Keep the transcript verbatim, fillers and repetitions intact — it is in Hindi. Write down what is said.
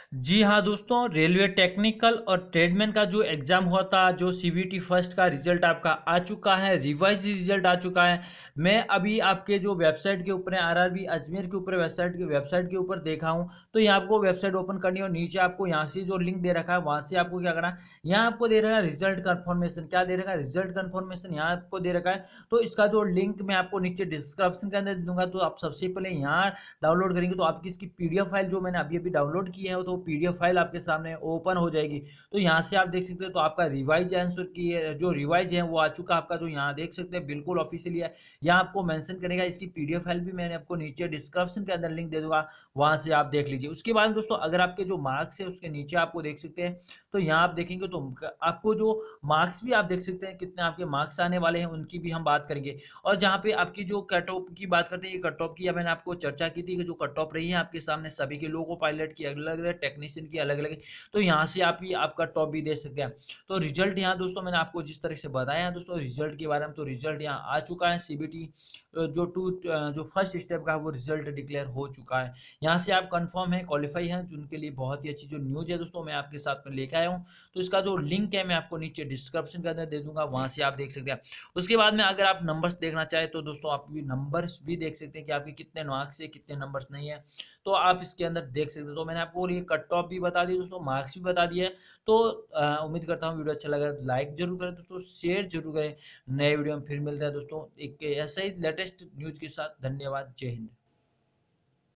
जी हाँ दोस्तों, रेलवे टेक्निकल और ट्रेडमैन का जो एग्ज़ाम हुआ था, जो सीबीटी फर्स्ट का रिजल्ट आपका आ चुका है, रिवाइज रिजल्ट आ चुका है। मैं अभी आपके जो वेबसाइट के ऊपर है, आरआरबी अजमेर के ऊपर वेबसाइट के वेबसाइट के ऊपर देखा हूँ। तो यहाँ आपको वेबसाइट ओपन करनी है और नीचे आपको यहाँ से जो लिंक दे रखा है वहाँ से आपको क्या करना है, यहाँ आपको दे रखा है रिजल्ट कन्फर्मेशन। क्या दे रखा है? रिजल्ट कन्फर्मेशन यहाँ आपको दे रखा है। तो इसका जो लिंक मैं आपको नीचे डिस्क्रिप्शन के अंदर दे दूंगा। तो आप सबसे पहले यहाँ डाउनलोड करेंगे तो आपकी इसकी पीडीएफ फाइल जो मैंने अभी अभी डाउनलोड की है तो पीडीएफ फाइल आपके सामने ओपन हो जाएगी। तो यहाँ से आप देख सकते हैं तो आपका रिवाइज आंसर की जो रिवाइज है वो आ चुका आपका, जो यहाँ देख सकते हैं बिल्कुल ऑफिशियली है। यहाँ आपको मेंशन करेगा, इसकी पीडीएफ फाइल भी मैंने आपको नीचे डिस्क्रिप्शन के अंदर लिंक दे दूंगा, वहां से आप देख लीजिए। उसके बाद दोस्तों अगर आपके जो मार्क्स है उसके नीचे आपको देख सकते हैं, तो यहाँ आप देखेंगे तो आपको जो मार्क्स भी आप देख सकते हैं कितने आपके मार्क्स आने वाले हैं, उनकी भी हम बात करेंगे। और जहाँ पे आपकी जो कट ऑफ की बात करते हैं, ये कट ऑफ की मैंने आपको चर्चा की थी कि जो कट ऑफ रही है आपके सामने सभी के लोगों पायलट की अलग अलग, टेक्नीशियन की अलग अलग। तो यहाँ से आप ही आपका टॉप भी दे सकते हैं। तो रिजल्ट यहाँ दोस्तों मैंने आपको जिस तरह से बताया है दोस्तों रिजल्ट के बारे में, तो रिजल्ट यहाँ आ चुका है। सीबीटी जो टू जो फर्स्ट स्टेप का वो रिजल्ट डिक्लेयर हो चुका है। यहाँ से आप कंफर्म है, क्वालिफाई हैं, जिनके लिए बहुत ही अच्छी जो न्यूज़ है दोस्तों मैं आपके साथ में लेकर आया हूँ। तो इसका जो लिंक है मैं आपको नीचे डिस्क्रिप्शन के अंदर दे दूंगा, वहाँ से आप देख सकते हैं। उसके बाद में अगर आप नंबर्स देखना चाहें तो दोस्तों आप भी नंबर्स भी देख सकते हैं कि आपके कितने मार्क्स है, कितने नंबर्स नहीं है, तो आप इसके अंदर देख सकते हैं। तो मैंने आपको ये कट ऑफ भी बता दी दोस्तों, मार्क्स भी बता दिए। तो अ, उम्मीद करता हूँ वीडियो अच्छा लगा, लाइक जरूर करें दोस्तों, शेयर जरूर करें। नए वीडियो में फिर मिलते हैं दोस्तों एक ऐसे ही लेटेस्ट न्यूज़ के साथ। धन्यवाद, जय हिंद।